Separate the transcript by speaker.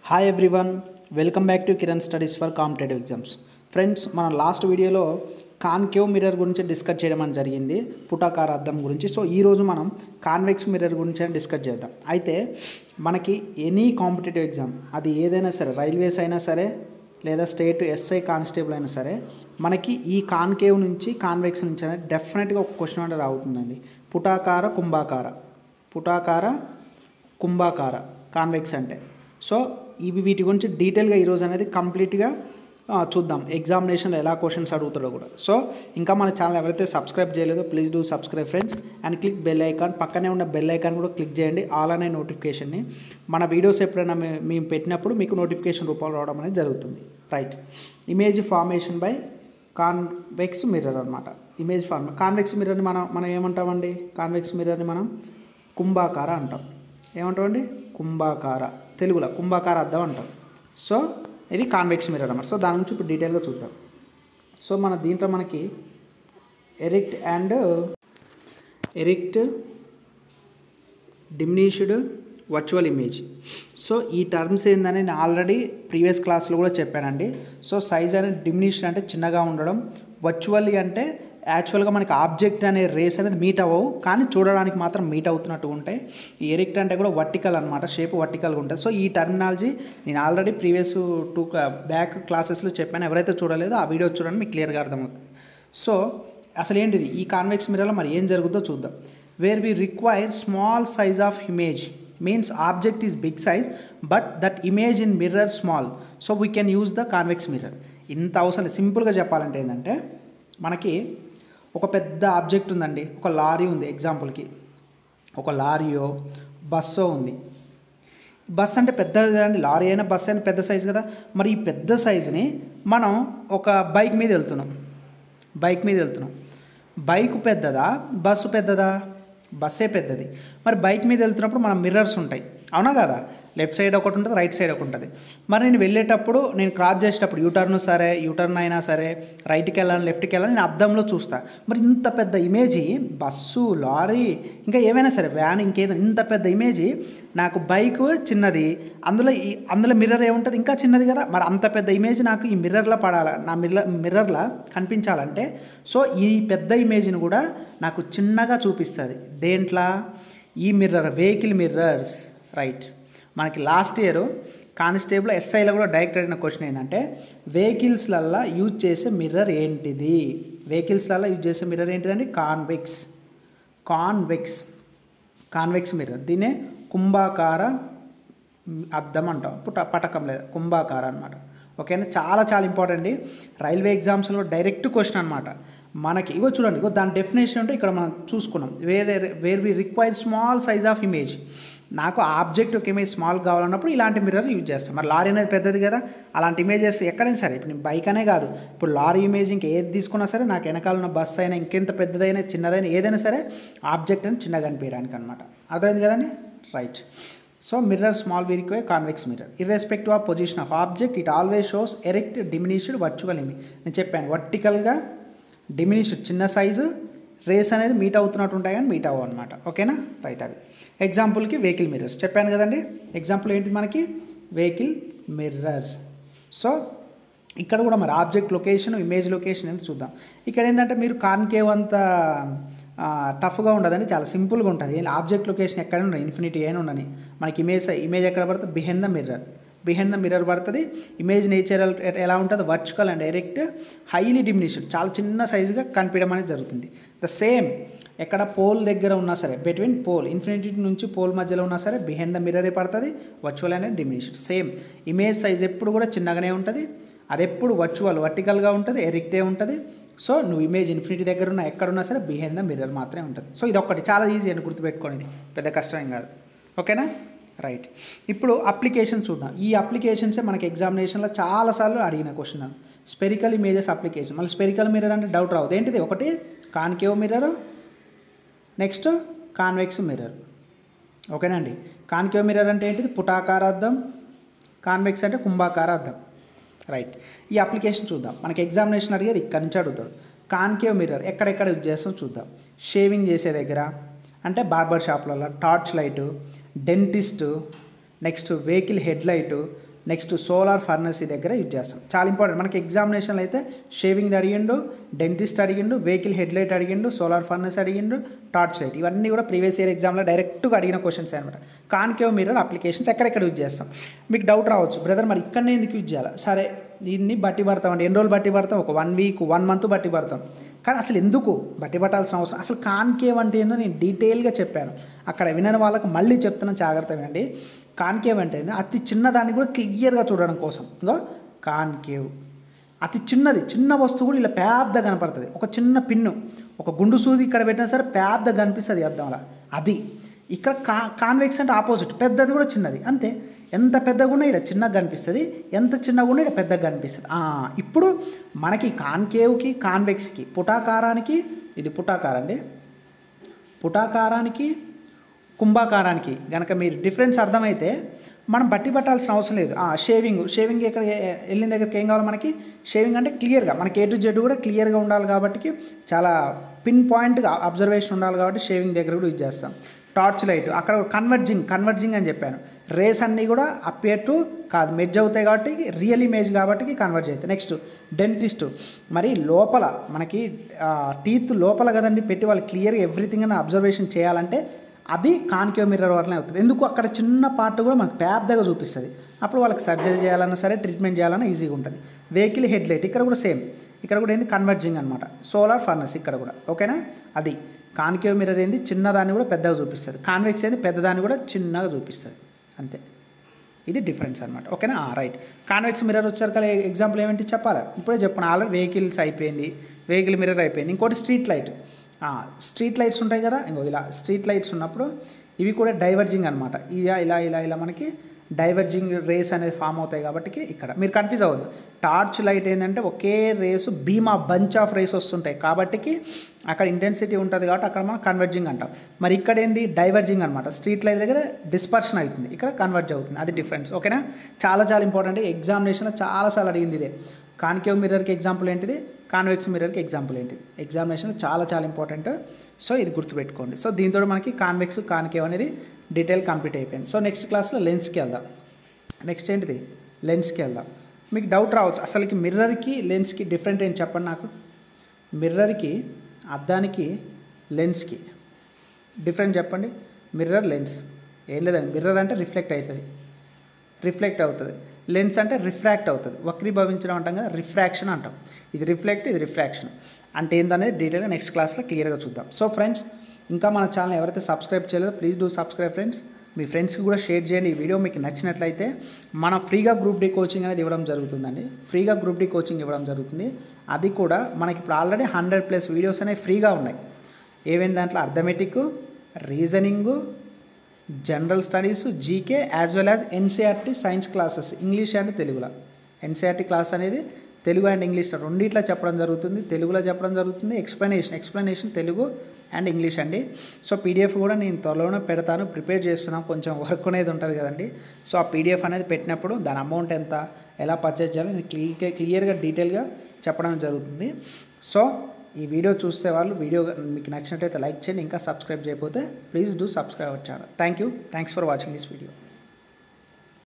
Speaker 1: Hi everyone, welcome back to Kiran studies for competitive exams. Friends, మన last వీడియోలో concave mirror గురించి discuss చేయడం అని జరిగింది, పుటాకార అద్దం గురించి. సో ఈరోజు మనం కాన్వెక్స్ మిర్రర్ గురించి డిస్కస్ చేద్దాం. అయితే మనకి ఎనీ కాంపిటేటివ్ ఎగ్జామ్, అది ఏదైనా సరే, రైల్వేస్ అయినా సరే లేదా స్టేట్ ఎస్ఐ కానిస్టేబుల్ అయినా సరే, మనకి ఈ కాన్కేవ్ నుంచి కాన్వెక్స్ నుంచి అనేది డెఫినెట్గా ఒక క్వశ్చన్ అంటే రావుతుందండి. పుటాకార కుంభాకార, పుటాకార కుంభాకార కాన్వెక్స్ అంటే. సో వీటి గురించి డీటెయిల్గా ఈరోజు అనేది కంప్లీట్గా చూద్దాం, ఎగ్జామినేషన్లో ఎలా క్వశ్చన్స్ అడుగుతాడో కూడా. సో ఇంకా మన ఛానల్ ఎవరైతే సబ్స్క్రైబ్ చేయలేదో please do subscribe friends, and click bell icon. పక్కనే ఉన్న బెల్ ఐకాన్ కూడా క్లిక్ చేయండి, ఆల్ అనే నోటిఫికేషన్ని. మన వీడియోస్ ఎప్పుడైనా మేము పెట్టినప్పుడు మీకు నోటిఫికేషన్ రూపంలో రావడం అనేది జరుగుతుంది. Right, image formation by convex mirror అనమాట. ఇమేజ్ కాన్వెక్స్ మిర్రర్ని మనం ఏమంటామండి? కాన్వెక్స్ మిర్రర్ని మనం కుంభాకార అంటాం. ఏమంటామండి? కుంభాకార, తెలుగులో కుంభాకార అద్దం అంటాం. సో ఇది కాన్వెక్స్ మిర్రర్ అన్నమాట. సో దాని గురించి ఇప్పుడు డీటెయిల్గా చూద్దాం. సో మన దీంట్లో మనకి erect and diminished virtual image. So ఈ టర్మ్స్ ఏందని నేను ఆల్రెడీ ప్రీవియస్ క్లాస్లో కూడా చెప్పానండి. సో సైజ్ అనేది డిమినిష్డ్ అంటే చిన్నగా ఉండడం, వర్చువల్లీ అంటే యాక్చువల్గా మనకి ఆబ్జెక్ట్ అనే రేస్ అనేది మీట్ అవ్వవు, కానీ చూడడానికి మాత్రం మీట్ అవుతున్నట్టు ఉంటాయి. ఈ ఎరిక్ట్ అంటే కూడా వర్టికల్ అనమాట, షేప్ వర్టికల్గా ఉంటుంది. సో ఈ టర్మినాలజీ నేను ఆల్రెడీ ప్రీవియస్ బ్యాక్ క్లాసెస్లో చెప్పాను. ఎవరైతే చూడలేదో ఆ వీడియో చూడండి, మీకు క్లియర్గా అర్థమవుతుంది. సో అసలు ఏంటిది ఈ కాన్వెక్స్ మిర్రర్లో మరి ఏం జరుగుతుందో చూద్దాం. Where we require small size of image means object is big size but that image in mirror small, so we can use the convex mirror. ఇంత అవసరం. సింపుల్గా చెప్పాలంటే ఏంటంటే, మనకి ఒక పెద్ద ఆబ్జెక్ట్ ఉందండి, ఒక లారీ ఉంది. ఎగ్జాంపుల్కి ఒక లారీయో బస్సో ఉంది. బస్ అంటే పెద్దది కదండి, లారీ అయినా బస్ అయినా పెద్ద సైజు కదా. మరి ఈ పెద్ద సైజుని మనం ఒక బైక్ మీద వెళ్తున్నాం. బైక్ పెద్దదా, బస్సు పెద్దదా? బస్సే పెద్దది. మరి బైక్ మీద వెళ్తున్నప్పుడు మన మిర్రర్స్ ఉంటాయి, అవునా కదా? లెఫ్ట్ సైడ్ ఒకటి ఉంటుంది, రైట్ సైడ్ ఒకటి ఉంటుంది. మరి నేను వెళ్ళేటప్పుడు, నేను క్రాస్ చేసేటప్పుడు యూటర్న్ అయినా సరే, రైట్కి వెళ్ళాలి లెఫ్ట్కి వెళ్ళాలి, నేను అద్దంలో చూస్తా. మరి ఇంత పెద్ద ఇమేజీ, బస్సు, లారీ, ఇంకా ఏమైనా సరే, వ్యాన్, ఇంకేదైనా ఇంత పెద్ద ఇమేజీ, నాకు బైక్ చిన్నది, అందులో మిర్రర్ ఏముంటుంది, ఇంకా చిన్నది కదా. మరి అంత పెద్ద ఇమేజ్ నాకు ఈ మిర్రర్లో పడాలి, నా మిర్రర్లో కనిపించాలంటే, సో ఈ పెద్ద ఇమేజ్ని కూడా నాకు చిన్నగా చూపిస్తుంది. దేంట్లో? ఈ మిర్రర్, వెహికల్ మిర్రర్స్. రైట్, మనకి లాస్ట్ ఇయర్ కానిస్టేబుల్ ఎస్ఐలో కూడా డైరెక్ట్ అడిగిన క్వశ్చన్ ఏంటంటే, వెహికల్స్లల్లో యూజ్ చేసే మిర్రర్ ఏంటిది? వెహికల్స్లలో యూజ్ చేసే మిర్రర్ ఏంటిదండి? Convex mirror. దీన్నే కుంభాకార అద్దం అంటాం, పటకం లేదా కుంభాకార అనమాట. ఓకేనా, చాలా చాలా ఇంపార్టెంట్ అండి. రైల్వే ఎగ్జామ్స్లో డైరెక్ట్ క్వశ్చన్ అనమాట మనకి. ఇగో చూడండి, ఇగో దాని డెఫినేషన్ అంటే ఇక్కడ మనం చూసుకున్నాం. Where we require small size of image. నాకు ఆబ్జెక్ట్ ఒక ఇమేజ్ స్మాల్ కావాలన్నప్పుడు ఇలాంటి మిర్రర్ యూజ్ చేస్తాం. మరి లారీ అనేది పెద్దది కదా, అలాంటి ఇమేజెస్ ఎక్కడైనా సరే, ఇప్పుడు నేను బైక్ అనే కాదు, ఇప్పుడు లారీ ఇమేజ్ ఇంకా ఏది తీసుకున్నా సరే, నాకు వెనకాల ఉన్న బస్సు అయినా, ఇంకెంత పెద్దదైనా చిన్నదైనా ఏదైనా సరే, ఆబ్జెక్ట్ అని చిన్నగా అనిపించడానికి అనమాట. అర్థమైంది కదండి? Right. So mirror small we require convex mirror. Irrespective of position of object it always shows erect, diminished, virtual image. నేను చెప్పాను, వర్టికల్గా డిమినిష్డ్ చిన్న సైజు, రేస్ అనేది మీట్ అవుతున్నట్టు ఉంటాయి కానీ మీట్ అవ్వవు అనమాట. ఓకేనా? రైట్. అవి ఎగ్జాంపుల్కి వెహికల్ మిర్రర్స్ చెప్పాను కదండి. ఎగ్జాంపుల్ ఏంటి మనకి? Vehicle mirrors. సో ఇక్కడ కూడా మరి ఆబ్జెక్ట్ లొకేషన్, ఇమేజ్ లొకేషన్ ఎంత చూద్దాం. ఇక్కడ ఏంటంటే, మీరు కాన్కేవ్ అంత టఫ్గా ఉండదని, చాలా సింపుల్గా ఉంటుంది. ఆబ్జెక్ట్ లొకేషన్ ఎక్కడ ఉండదు, ఇన్ఫినిటీ అయినా ఉండని. మనకి ఇమేజ్ ఎక్కడ పడుతుంది? బిహైండ్ ద మిర్రర్ పడుతుంది. ఇమేజ్ నేచర్ ఎలా ఉంటుంది? Virtual and erect, highly diminished, చాలా చిన్న సైజుగా కనిపించడం అనేది జరుగుతుంది. ద సేమ్ ఎక్కడ పోల్ దగ్గర ఉన్నా సరే, బిట్వీన్ పోల్, ఇన్ఫినిటీ నుంచి పోల్ మధ్యలో ఉన్నా సరే, బిహైండ్ ద మిర్రరే పడుతుంది. Virtual and diminished. Same image size ఎప్పుడు కూడా చిన్నగానే ఉంటుంది. అది ఎప్పుడు వర్టికల్గా ఉంటుంది, ఎరిక్టే ఉంటుంది. సో నువ్వు ఇమేజ్ ఇన్ఫినిటీ దగ్గర ఉన్నా, ఎక్కడున్నా సరే, బిహైండ్ ద మిర్రర్ మాత్రమే ఉంటుంది. సో ఇది ఒకటి చాలా ఈజీ అని గుర్తుపెట్టుకోండి, పెద్ద కష్టమేం కాదు. ఓకేనా? రైట్. ఇప్పుడు అప్లికేషన్ చూద్దాం. ఈ అప్లికేషన్సే మనకి ఎగ్జామినేషన్లో చాలాసార్లు అడిగిన క్వశ్చన్. Spherical images application. మళ్ళీ స్పెరికల్ మిర్రర్ అంటే డౌట్ రావద్దు. ఏంటిది? ఒకటి concave mirror, next convex mirror. ఓకేనండి. కాన్కేవ్ మిర్రర్ అంటే ఏంటిది? పుటాకార అద్దం. కాన్వెక్స్ అంటే కుంభాకార అద్దం. రైట్. ఈ అప్లికేషన్ చూద్దాం. మనకి ఎగ్జామినేషన్ అడిగేది ఇక్కడ నుంచి అడుగుతాడు. కాన్కేవ్ మిర్రర్ ఎక్కడెక్కడ యూజ్ చేస్తాం చూద్దాం. షేవింగ్ చేసే దగ్గర, అంటే బార్బర్ షాప్లలో, torch light, dentist, next vehicle head light, next solar furnace దగ్గర యూజ్ చేస్తాం. చాలా ఇంపార్టెంట్. మనకి ఎగ్జామినేషన్లో అయితే షేవింగ్ అడిగిండు, డెంటిస్ట్ అడిగిండు, వెహికల్ హెడ్లైట్ అడిగిండు, సోలార్ ఫర్నస్ అడిగిండు, టార్చ్ లైట్. ఇవన్నీ కూడా ప్రీవియస్ ఇయర్ ఎగ్జామ్లో డైరెక్ట్గా అడిగిన క్వశ్చన్స్ అనమాట. కాన్కేవ్ మిర్రర్ అప్లికేషన్స్ ఎక్కడెక్కడ యూజ్ చేస్తాం. మీకు డౌట్ రావచ్చు, బ్రదర్ మరి ఇక్కడనే ఎందుకు యూజ్ చేయాలి? సరే, దీన్ని బట్టి పడతామండి. ఎన్ని రోజులు బట్టి పడతాం? ఒక 1 వీక్ 1 మంత్ బట్టి పడతాం. కానీ అసలు ఎందుకు బట్టి పట్టాల్సిన అవసరం? అసలు కాన్కేవ్ అంటే ఏందో నేను డీటెయిల్గా చెప్పాను. అక్కడ వినని వాళ్ళకి మళ్ళీ చెప్తున్నాను, జాగ్రత్త వినండి. కాన్కేవ్ అంటే ఏంది? అతి చిన్నదాన్ని కూడా క్లియర్గా చూడడం కోసం. ఇంకో కాన్కేవ్ అతి చిన్నది, చిన్న వస్తువు కూడా ఇలా పెద్దగా కనపడుతుంది. ఒక చిన్న పిన్ను, ఒక గుండు సూది ఇక్కడ పెట్టినా సరే పెద్దగా కనిపిస్తుంది అద్దంలా. అది ఇక్కడ కాన్వెక్స్ అంటే ఆపోజిట్, పెద్దది కూడా చిన్నది అంతే. ఎంత పెద్దగా ఉన్నా ఇక్కడ చిన్నగా కనిపిస్తుంది, ఎంత చిన్నగా ఉన్నా ఇక్కడ పెద్దగా కనిపిస్తుంది. ఇప్పుడు మనకి కాన్కేవ్కి కాన్వెక్స్కి పుటాకారానికి, ఇది పుటాకారం అండి, పుటాకారానికి కుంభాకారానికి కనుక మీరు డిఫరెన్స్ అర్థమైతే మనం బట్టి పట్టాల్సిన అవసరం లేదు. షేవింగ్ ఇక్కడ వెళ్ళిన దగ్గరికి ఏం కావాలి మనకి? షేవింగ్ అంటే క్లియర్గా మనకి A to Z కూడా క్లియర్గా ఉండాలి కాబట్టి, చాలా పిన్ పాయింట్గా అబ్జర్వేషన్ ఉండాలి కాబట్టి షేవింగ్ దగ్గర కూడా యూజ్ చేస్తాం. టార్చ్ లైట్ అక్కడ కన్వర్జింగ్ అని చెప్పాను. రేస్ అన్నీ కూడా అపియర్ టు కాదు, మెర్జ్ అవుతాయి కాబట్టి రియల్ ఇమేజ్ కాబట్టి కన్వర్జ్ అవుతాయి. నెక్స్ట్ డెంటిస్ట్, మరి లోపల మనకి టీత్ లోపల కదండి పెట్టి వాళ్ళు క్లియర్గా ఎవ్రీథింగ్ అని అబ్జర్వేషన్ చేయాలంటే అది కాన్కేవ్ మిర్రర్ వల్లనే అవుతుంది. ఎందుకు? అక్కడ చిన్న పార్ట్ కూడా మనకు పెద్దగా చూపిస్తుంది. అప్పుడు వాళ్ళకి సర్జరీ చేయాలన్నా సరే, ట్రీట్మెంట్ చేయాలన్నా ఈజీగా ఉంటుంది. వెహికల్ హెడ్లైట్ ఇక్కడ కూడా సేమ్, ఇక్కడ కూడా ఏంది కన్వర్జింగ్ అనమాట. సోలార్ ఫర్నస్ ఇక్కడ కూడా, ఓకేనా? అది కాన్కేవ్ మిర్రర్ ఏంది? చిన్నదాన్ని కూడా పెద్దగా చూపిస్తుంది. కాన్వెక్స్ ఏంది? పెద్దదాన్ని కూడా చిన్నగా చూపిస్తుంది, అంతే. ఇది డిఫరెన్స్ అనమాట, ఓకేనా? రైట్. కాన్వెక్స్ మిర్రర్ వచ్చేసరికి ఎగ్జాంపుల్ ఏమిటి చెప్పాలి? ఇప్పుడే చెప్పాను ఆల్రెడీ. వెహికల్స్ అయిపోయింది, వెహికల్ మిర్రర్ అయిపోయింది. ఇంకోటి స్ట్రీట్ లైట్స్ ఉంటాయి కదా, ఇంకో ఇలా స్ట్రీట్ లైట్స్ ఉన్నప్పుడు ఇవి కూడా డైవర్జింగ్ అనమాట. ఇలా మనకి డైవర్జింగ్ రేస్ అనేది ఫామ్ అవుతాయి కాబట్టి ఇక్కడ మీరు కన్ఫ్యూజ్ అవ్వద్దు. టార్చ్ లైట్ ఏంటంటే ఒకే రేసు బంచ్ ఆఫ్ రేస్ వస్తుంటాయి కాబట్టి అక్కడ ఇంటెన్సిటీ ఉంటుంది కాబట్టి అక్కడ మనం కన్వర్జింగ్ అంటాం. మరి ఇక్కడ ఏంది? డైవర్జింగ్ అనమాట. స్ట్రీట్ లైట్ దగ్గర డిస్పర్షన్ అవుతుంది, ఇక్కడ కన్వర్జ్ అవుతుంది. అది డిఫరెన్స్, ఓకేనా? చాలా ఇంపార్టెంట్. ఎగ్జామినేషన్లో చాలాసార్లు అడిగింది ఇదే. కాన్కేవ్ మిర్రర్కి ఎగ్జాంపుల్ ఏంటిది, కాన్వెక్స్ మిర్రర్కి ఎగ్జాంపుల్ ఏంటిది? ఎగ్జామినేషన్లో చాలా ఇంపార్టెంట్. సో ఇది గుర్తుపెట్టుకోండి. సో దీంతో మనకి కాన్వెక్స్ కాన్కేవ్ అనేది డీటెయిల్ కంప్లీట్ అయిపోయింది. సో నెక్స్ట్ క్లాస్లో లెన్స్కి వెళ్దాం. నెక్స్ట్ ఏంటిది? లెన్స్కి వెళ్దాం. మీకు డౌట్ రావచ్చు, అసలుకి మిర్రర్కి లెన్స్కి డిఫరెంట్ ఏంటి చెప్పండి నాకు. మిర్రర్కి, అద్దానికి, లెన్స్కి డిఫరెంట్ చెప్పండి. మిర్రర్, లెన్స్ ఏం లేదండి. మిర్రర్ అంటే రిఫ్లెక్ట్ అవుతుంది, లెన్స్ అంటే రిఫ్రాక్ట్ అవుతుంది. వక్రీభవించడం అంటాం కదా, రిఫ్రాక్షన్ అంటాం. ఇది రిఫ్లెక్ట్, ఇది రిఫ్రాక్షన్ అంటే ఏందనేది డీటెయిల్గా నెక్స్ట్ క్లాస్లో క్లియర్గా చూద్దాం. సో ఫ్రెండ్స్, ఇంకా మన ఛానల్ ఎవరైతే సబ్స్క్రైబ్ చేయలేదో ప్లీజ్ డూ సబ్స్క్రైబ్ ఫ్రెండ్స్. మీ ఫ్రెండ్స్కి కూడా షేర్ చేయండి. ఈ వీడియో మీకు నచ్చినట్లయితే మనం ఫ్రీగా గ్రూప్ డి కోచింగ్ అనేది ఇవ్వడం జరుగుతుందండి. ఫ్రీగా గ్రూప్ డి కోచింగ్ ఇవ్వడం జరుగుతుంది. అది కూడా మనకి ఇప్పుడు ఆల్రెడీ 100+ వీడియోస్ అనేవి ఫ్రీగా ఉన్నాయి. ఏమేమి దాంట్లో? Arithmetic, reasoning, general studies, GK, as well as NCERT science classes, English and తెలుగులో. ఎన్సీఆర్టీ క్లాస్ అనేది తెలుగు అండ్ ఇంగ్లీష్ రెండిట్లో చెప్పడం జరుగుతుంది. తెలుగులో చెప్పడం జరుగుతుంది, ఎక్స్ప్లెనేషన్ తెలుగు అండ్ ఇంగ్లీష్ అండి. సో పీడిఎఫ్ కూడా నేను త్వరలోనే పెడతాను, ప్రిపేర్ చేస్తున్నాను. కొంచెం వర్క్ అనేది ఉంటుంది కదండి. సో ఆ పీడిఎఫ్ అనేది పెట్టినప్పుడు దాని అమౌంట్ ఎంత, ఎలా పర్చేజ్ చేయాలో నేను క్లియర్గా డీటెయిల్గా చెప్పడం జరుగుతుంది. సో ఈ వీడియో చూస్తే వాళ్ళు వీడియో మీకు నచ్చినట్టయితే లైక్ చేయండి. ఇంకా సబ్స్క్రైబ్ చేయకపోతే please do subscribe our channel. Thanks for watching this video.